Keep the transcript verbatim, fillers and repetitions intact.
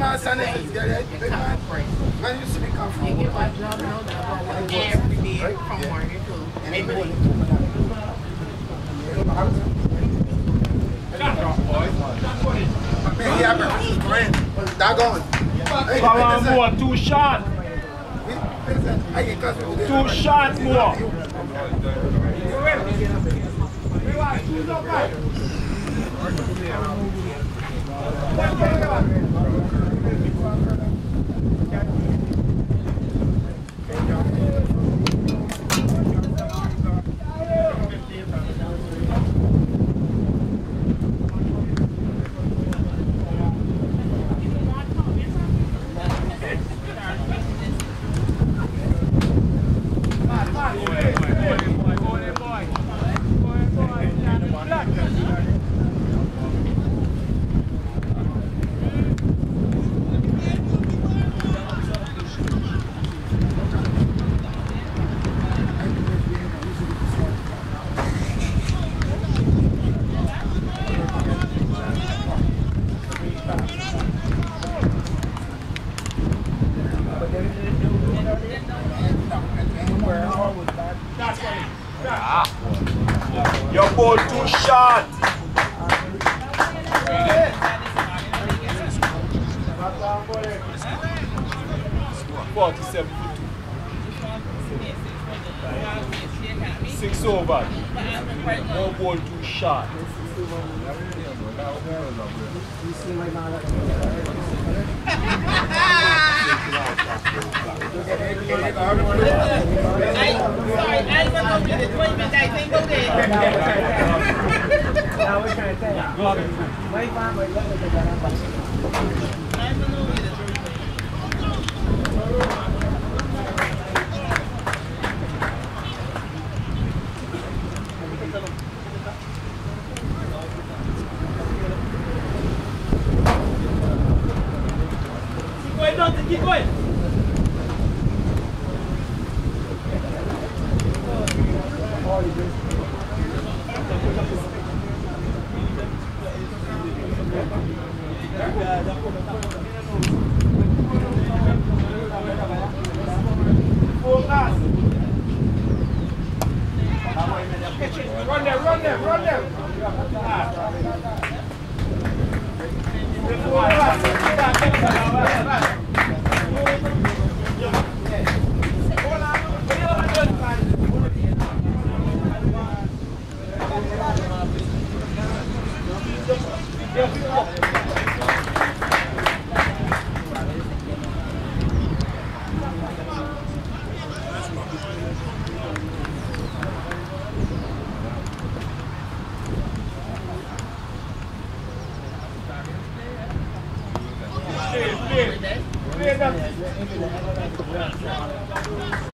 pass on it. You get it? Big man. Man, you see me come from. You get my job now that every day from morning to midnight. Come on, more, two shot. Two shot more. Your ball too short. Forty-seven foot two. Six over. More ball too short. Sorry, I don't know the appointment. I think okay. Now we're trying to tell you. Wait, fine, wait, let me get that. I don't know the Keep going. Run them, run them, run them. Play, play, play that.